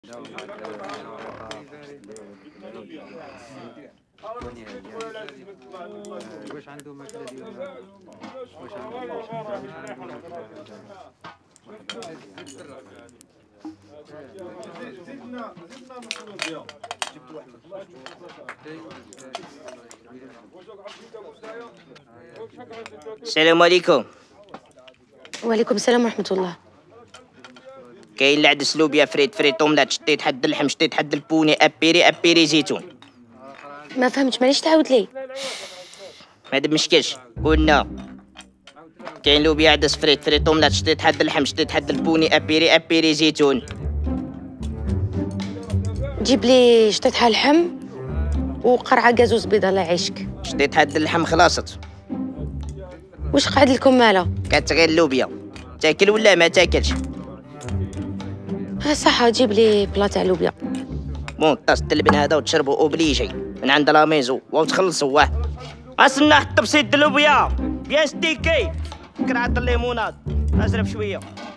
واش عنده ماكله اليوم؟ واش عنده السلام عليكم. وعليكم السلام ورحمة الله. كاين العدس لوبيا فريت اوملات، شطيت حد اللحم، شطيت حد البوني، ابيري زيتون. ما فهمتش، مانيش تعاود لي. هذا مشكلش، قلنا كاين لوبيا عدس فريت اوملات، شطيت حد اللحم، شطيت حد البوني، ابيري زيتون. جيب لي شطيحة لحم وقرعة كازوز بيضة الله يعيشك. شطيت حد اللحم خلاصت. واش قعد لكم مالا؟ كانت غير اللوبيا، تاكل ولا ما تاكلش؟ ها صح، جيب لي بلا تاع لوبيا. بون طاس اللبن هذا وتشربوا اوبليجي من عند لاميزو وتخلصوا. واه اصلنا حط بسيط اللوبيا بيان ستيكي، كرعة الليموناد ازرب شويه.